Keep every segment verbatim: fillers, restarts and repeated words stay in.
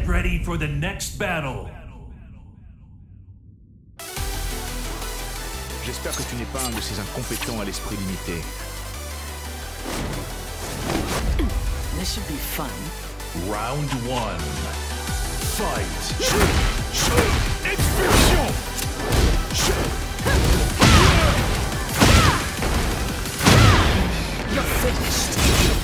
Get ready for the next battle. J'espère que tu n'es pas un de ces incompétents à l'esprit limité. This should be fun. Round one. Fight. Expulsion. You're finished.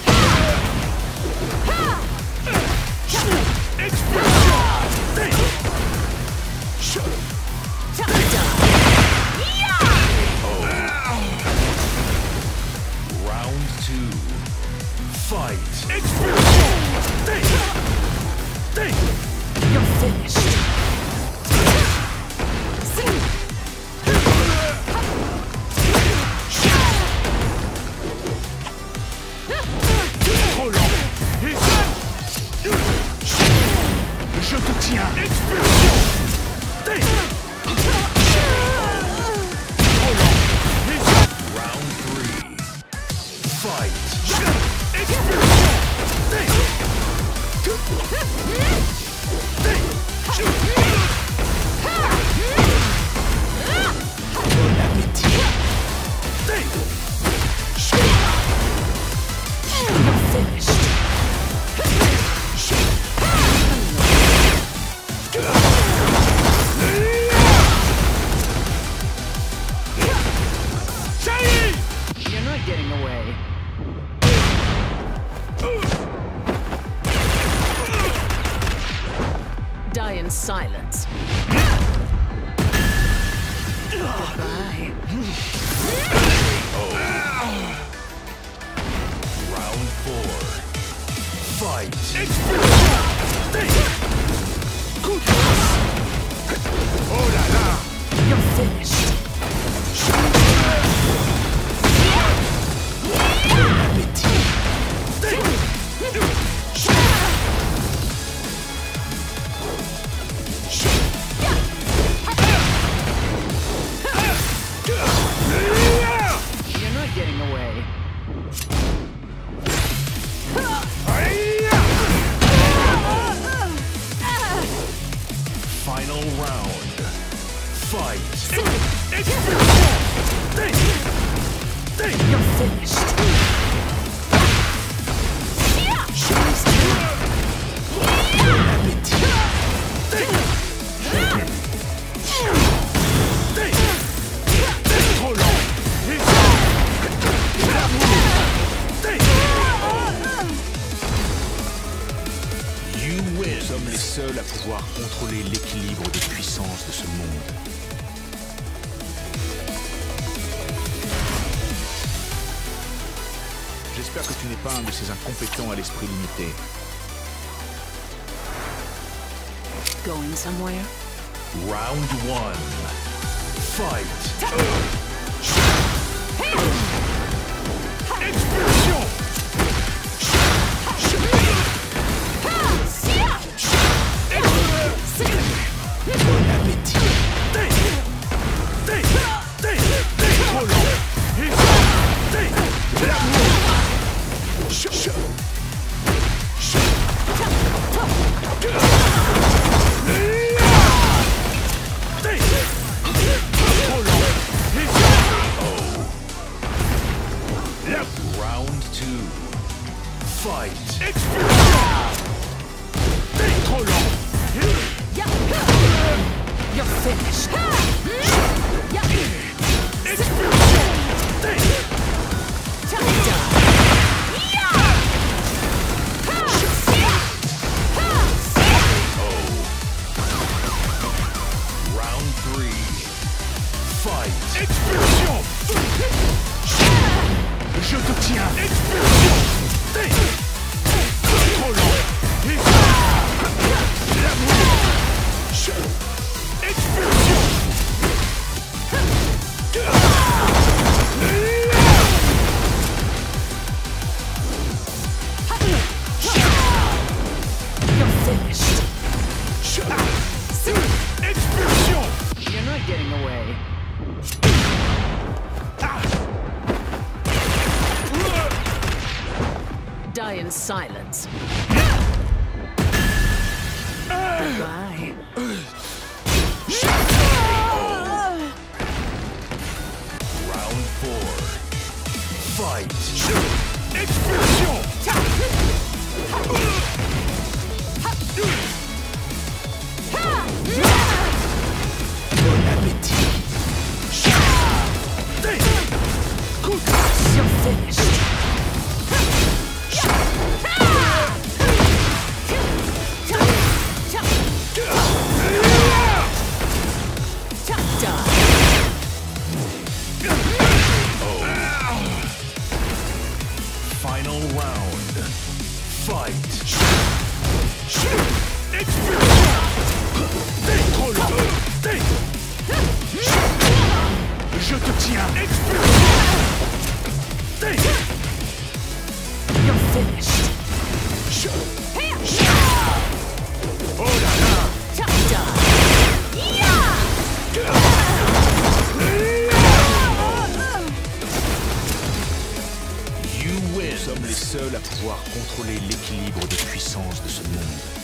Round two. Fight. You're finished. Trop lent. Je te tiens. Expulsion. Round three. Fight. You're not getting away. Die in silence. Goodbye. Round four. Fight. Oh là là. You're finished. You're not getting away. Final round. Fight. You're finished. Trop lent. You win. Nous sommes les seuls à pouvoir contrôler l'équilibre des puissances de ce monde. J'espère que tu n'es pas un de ces incompétents à l'esprit limité. Going somewhere? Round one. Fight. Expulsion. Trop lent. Round two. Fight. Trop lent. You're finished. Round three. Fight. Expulsion. Je te tiens. Expulsion. Trop lent. Expulsion. You're finished. Expulsion. You're not getting away. Die in silence. Ah. Bye. Round four. Fight. Expulsion. Bon appétit. You're finished. Die. Final round. Fight. Expulsion. Trop long. Je te tiens. Expulsion. You're finished. Oh là là. Die. You win. Nous sommes les seuls à pouvoir contrôler l'équilibre de puissance de ce monde.